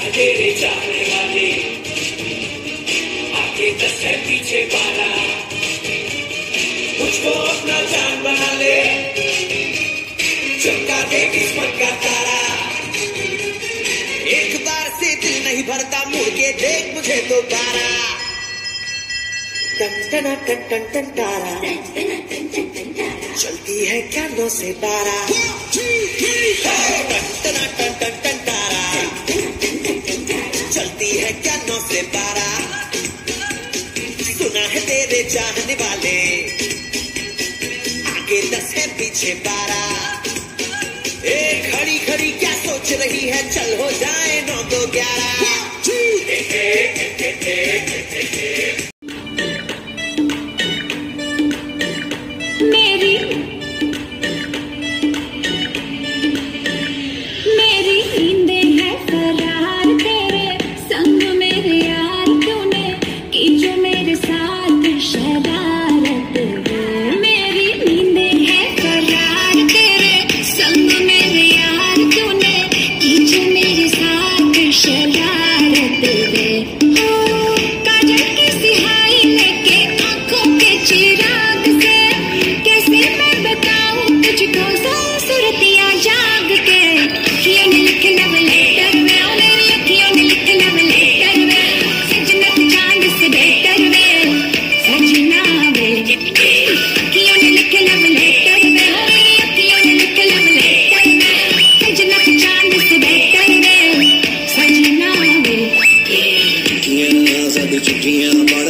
तेरे चाहने वाले आगे 10 है पीछे 12 मुझको अपना जान बना ले चमका दे किस्मत का तारा एक बार से दिल नहीं भरता मुड़ के देख मुझे दोबारा टन टन टन टन टन तारा चलती है क्या 9 से 12 टन टन टन टन टन तारा चलती है क्या 9 से 12 सुना है तेरे चाहने वाले आगे 10 है पीछे 12 ए खड़ी खड़ी क्या सोच रही है चल हो जाए 9 2 11 चिट्ठियां